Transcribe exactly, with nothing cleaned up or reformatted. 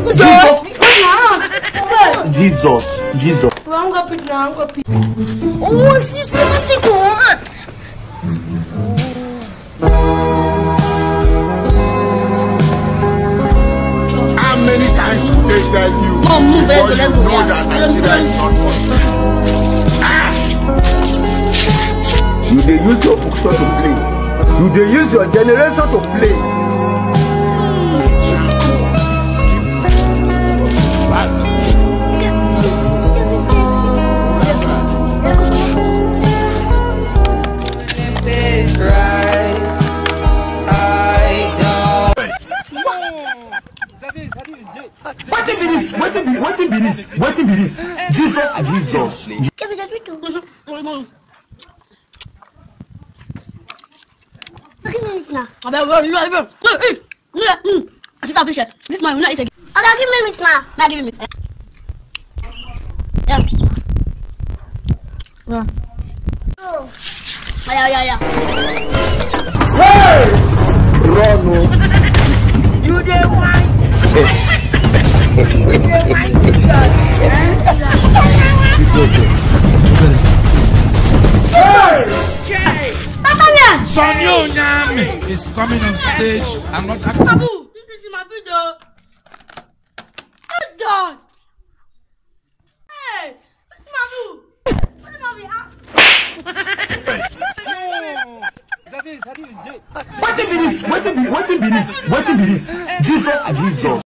Jesus. Jesus. I'm gonna pick now. I'm gonna pick. Oh, this is the one. How many times did they tell you? Mom, move, before let's you go. know Yeah. that Nigeria is not for you? Ah! You dey use your function to play. You dey use your generation to play. What be this? What be what be this? What be this? Jesus, Jesus. This man will not eat again. Okay, give me it now. Now give me it. Yeah. Yeah. Oh. Yeah, yeah, yeah. Hey! Run! You dey wine. You dey wine. Hey! Sonyo Nyame is coming on stage. I'm not happy. Babu, this is my video. Good dog. Hey, what's Babu? What's Babu? What be this? What be what be this? What be this? Jesus, Jesus.